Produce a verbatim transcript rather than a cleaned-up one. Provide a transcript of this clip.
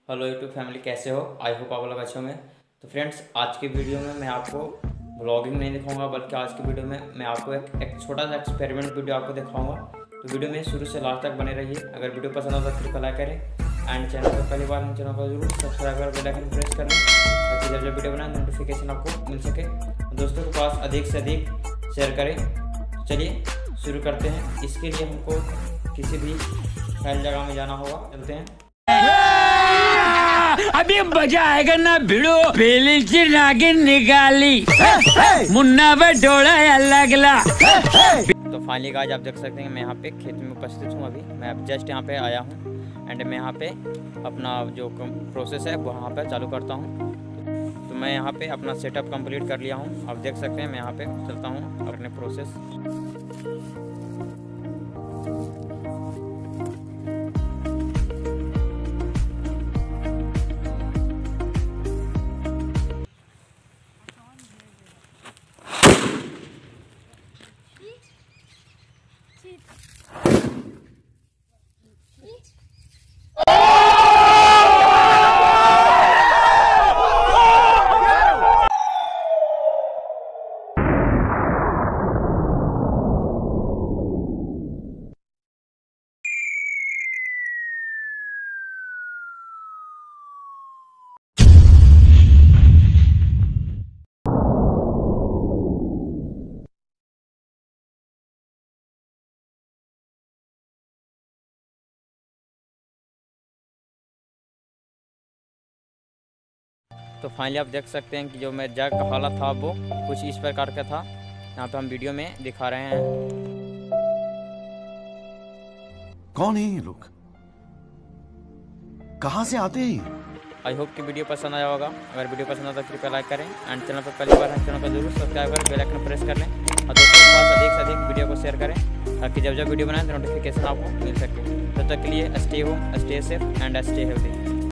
Hello YouTube family, कैसे हो? I hope आप लोग अच्छे होंगे। तो फ्रेंड्स, आज की वीडियो में मैं आपको व्लॉगिंग नहीं दिखाऊंगा, बल्कि आज की वीडियो में मैं आपको एक, एक छोटा सा एक्सपेरिमेंट वीडियो आपको दिखाऊंगा। तो वीडियो में शुरू से लास्ट तक बने रहिए। अगर वीडियो पसंद आता है तो लाइक करें एंड चैनल पर पहली बार चैनल को जरूर सब्सक्राइब कर बेल आइकन प्रेस कर लें, ताकि जब जब वीडियो बनाए नोटिफिकेशन आपको मिल सके। दोस्तों के पास अधिक से अधिक शेयर करें। चलिए शुरू करते हैं। इसके लिए हमको किसी भी फैल जगह में जाना होगा। चलते हैं। अभी मजा आएगा ना भिड़ो। पहले से नागिन निकाली मुन्ना बटोड़ा लगला। तो फाइनली गाइस, आप देख सकते हैं मैं यहाँ पे खेत में उपस्थित हूँ। अभी मैं अब जस्ट यहाँ पे आया हूँ एंड मैं यहाँ पे अपना जो प्रोसेस है वो यहाँ पे चालू करता हूँ। तो मैं यहाँ पे अपना सेटअप कंप्लीट कर लिया हूँ। आप देख सकते हैं मैं यहाँ पे चलता हूँ अपने प्रोसेस। तो फाइनली आप देख सकते हैं कि जो मैं जग का हालत था वो कुछ इस प्रकार का था। यहाँ पे हम वीडियो में दिखा रहे हैं। कौन है ये लोग? कहाँ से आते हैं? आई होप कि वीडियो पसंद आया होगा। अगर वीडियो पसंद आता तो कृपया लाइक करें एंड चैनल पर पहली बार है चैनल को जरूर सब्सक्राइब करें, बेल आइकन प्रेस कर लें और दोस्तों के पास अधिक से अधिक वीडियो को शेयर करें, ताकि जब जब वीडियो बनाएं तो नोटिफिकेशन आपको मिल सके। तब तक के लिए stay home, stay safe and stay healthy.